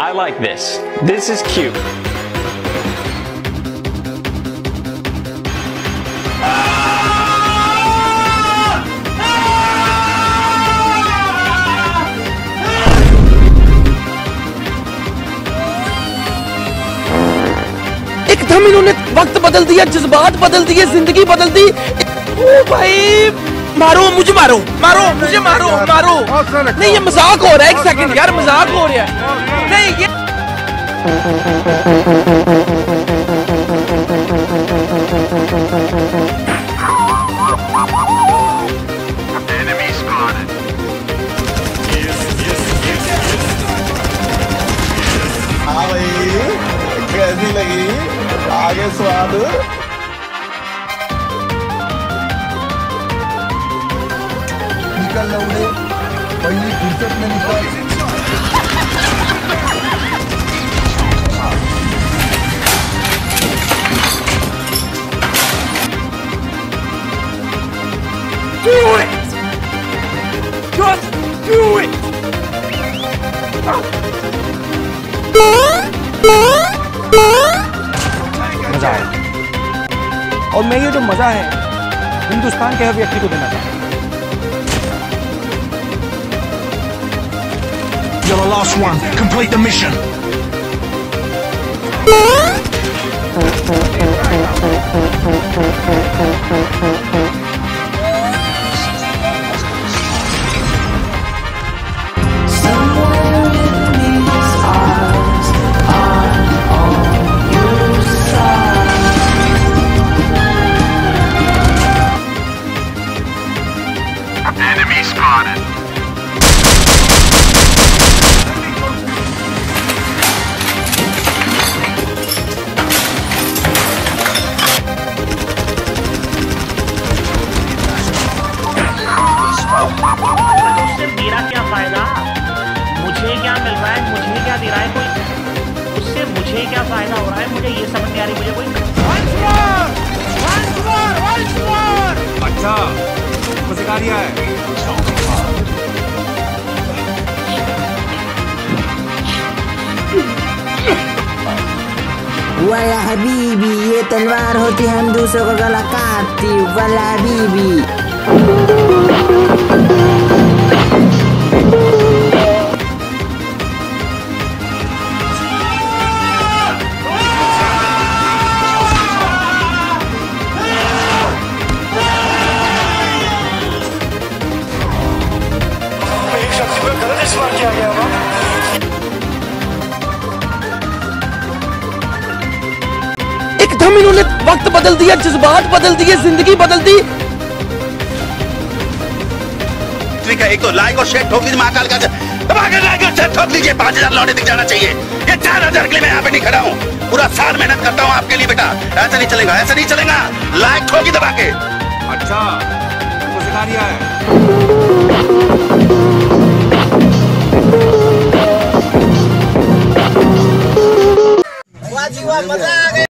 I like this. This is cute. एकदम इन्होंने वक्त बदल दिया, जज्बात बदल दिए, जिंदगी बदल दी। ओ भाई मारो मुझे, मारो मारो मुझे, मारो मारो। नहीं ये मजाक हो रहा है, एक सेकंड यार, मजाक हो रहा है। नहीं ये हाँ भाई कैसी लगी आगे स्वाद? निकल लौड़े, पहली फुर्सत में निकल। do it, just do it। मजा आया, और मैं ये जो मजा है हिंदुस्तान के हर व्यक्ति को देना चाहता हूँ। You're the last one. Complete the mission. Enemy spotted. मेरा क्या फायदा, मुझे क्या मिल रहा है, मुझे क्या दे रहा है कोई, उससे मुझे क्या फायदा हो रहा है, मुझे ये समझ नहीं आ रही। मुझे कोई अच्छा तुमको सिखा दिया है। वाला हबीबी, ये तलवार होती है, हम दूसरों को गला काटती। वाला हबीबी। एकदम इन्होंने वक्त बदल दिया, जज्बात बदल दिए, जिंदगी बदल दी। एक तो लाइक और शेयर ठोक लीजिए, महाकाल का लाइक और शेयर ठोक लीजिए। 5000 लौटे दिख जाना चाहिए। ये 4000 के लिए मैं यहाँ पे नहीं खड़ा हूँ, पूरा साल मेहनत करता हूँ आपके लिए बेटा। ऐसा नहीं चलेगा, ऐसा नहीं चलेगा। लाइक ठोकी दबा के। अच्छा तुमको सिखा दिया है। वाह जी वाह, मजा